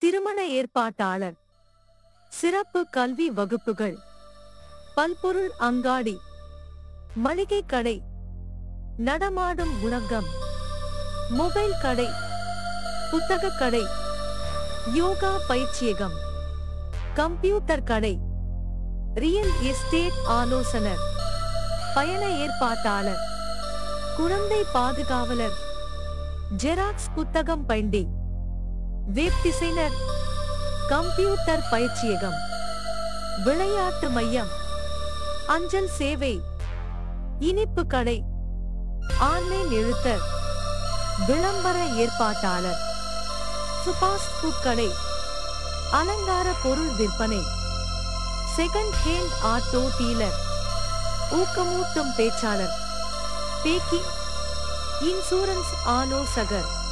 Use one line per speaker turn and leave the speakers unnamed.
திருமண ஏற்பாட்டாளர், சிறப்பு கல்வி வகுப்புகள், பல்பொருள் அங்காடி, மளிகை கடை, நடமாடும் உணவகம், மொபைல் கடை, புத்தக கடை, யோகா பயிற்சியகம், கம்ப்யூட்டர் கடை, ரியல் எஸ்டேட் ஆலோசனர், பயண ஏற்பாட்டாளர், குழந்தை பாதுகாவலர், ஜெராக்ஸ் புத்தகம் பைண்டி, வெப் டிசைனர், கம்ப்யூட்டர் பயிற்சியகம், விளையாட்டு மையம், அஞ்சல் சேவை, இனிப்பு கடை, ஆன்லைன் எழுத்தர், விளம்பர ஏற்பாட்டாளர், சுபாஸ்ட் ஃபுட் கடை, அலங்கார பொருள் விற்பனை, செகண்ட் ஹேண்ட் ஆட்டோ டீலர், ஊக்கமூட்டும் பேச்சாளர், பேக்கிங், இன்சூரன்ஸ் ஆலோசகர்.